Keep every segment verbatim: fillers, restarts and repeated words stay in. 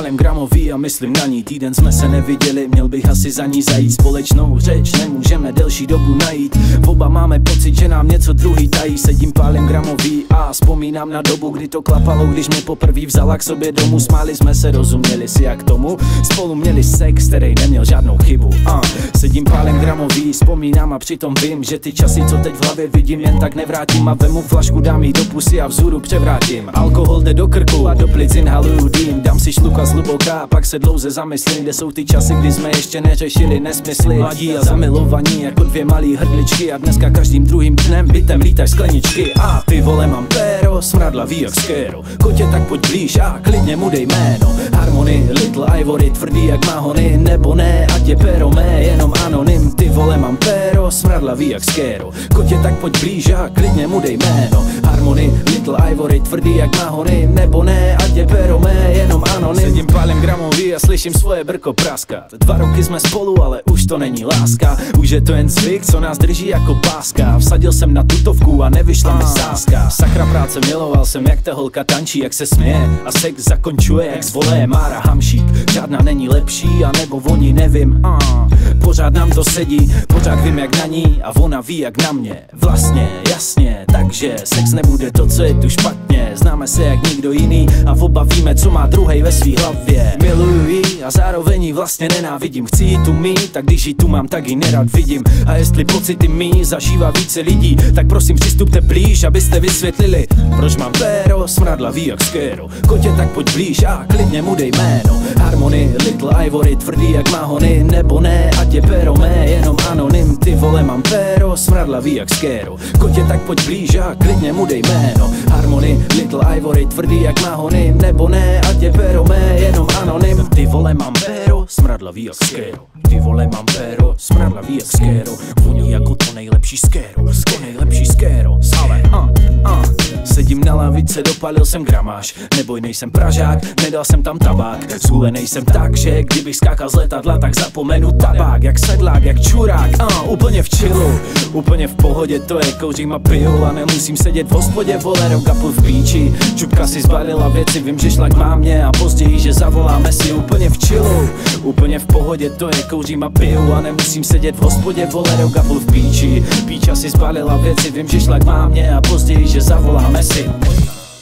pálem gramový a myslím na ní. Týden jsme se neviděli, měl bych asi za ní zajít. Společnou řeč nemůžeme delší dobu najít. Oba máme pocit, že nám něco druhý tají. Sedím pálem gramový a vzpomínám na dobu, kdy to klapalo, když mě poprvé vzala k sobě domů. Smáli jsme se, rozuměli si jak tomu. Spolu měli sex, který neměl žádnou chybu. uh. Sedím pálem gramový, vzpomínám a přitom vím, že ty časy, co teď v hlavě vidím, jen tak nevrátím. A vemu flašku, dám jí do pusy a vzhůru převrátím. Alkohol jde do krku a do plic inhaluju dým. Dám si šluka zhluboka, pak se dlouze zamyslím, kde jsou ty časy, kdy jsme ještě neřešili nesmysly. Mladí a zamilovaní jako dvě malý hrdličky. A dneska každým druhým dnem bytem lítaš skleničky. A ty vole, mám péro, smradlavý jak skéro. Kotě, tak pojď blíž a klidně mu dej jméno. Harmony, Little Ivory, tvrdý jak mahony. Nebo ne, ať je péro mé, jenom anonym. Ty vole, mám péro, smradlavý jak skéro. Kotě, tak pojď blíž a klidně mu dej jméno. Harmony, Little Ivory, tvrdý jak mahony. Nebo ne, ať je péro mé, jenom anonym. Sedím pálem gramový a slyším svoje brko praskat. Dva roky jsme spolu, ale už to není láska. Už je to jen zvyk, co nás drží jako páska. Vsadil jsem na tutovku a nevyšla mi sázka. Sakra práce, miloval jsem, jak ta holka tančí, jak se směje a sex zakončuje, jak zvolé Mára Hamšík. Žádná není lepší, a nebo oni, nevím. uh. Pořád nám to sedí, pořád vím jak na ní a ona ví jak na mě. Vlastně, jasně, takže sex nebude to, co je tu špatně. Známe se jak nikdo jiný a oba víme, co má druhej ve svý hlavě. Miluju jí a zároveň jí vlastně nenávidím. Chci jí tu mít, tak když jí tu mám, tak ji nerad vidím. A jestli pocity mý zažívá více lidí, tak prosím přistupte blíž, abyste vysvětlili, proč mám péro, smradlavý jak skéro. Kotě, tak pojď blíž a klidně mu dej jméno. Harmony, Little Ivory, tvrdý jak mahony. Nebo ne, ať je péro mé, jenom anonym. Ty vole, mám péro, smradlavý jak skéro. Kotě, tak pojď blíž a klidně mu dej jméno. Harmony, Little Ivory, tvrdý jak mahony. Nebo ne, ať je péro mé, jenom anonym. Ty vole, mám péro, smradlavý jak skéro. Ty vole, mám péro, smradlavý jak skéro. Voní jako to nejlepší skéro, to nejlepší skéro. Ale, uh, uh. Sedím na lavice, dopalil jsem gramáž. Neboj, nejsem pražák, nedal jsem tam tabák. Zhulenej jsem tak, že kdybych skákal z letadla, tak zapomenu tabák. Jak sedlák, jak čurák, uh, úplně v chillu. Úplně v pohodě, to je, kouřím a piju. A nemusím sedět v hospodě, vole, rokapu v píči. Čupka si zbalila věci, vím, že šla k mámě. A později, že zavoláme si úplně v chillu. Úplně v pohodě, to je, kouřím a piju. A nemusím sedět v hospodě, vole, rokapu v píči. Píča si zbalila věci, vím, že šla k mámě. A později, že zavoláme si. Volaný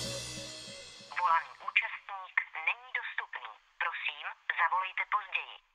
účastník není dostupný. Prosím, zavolejte později.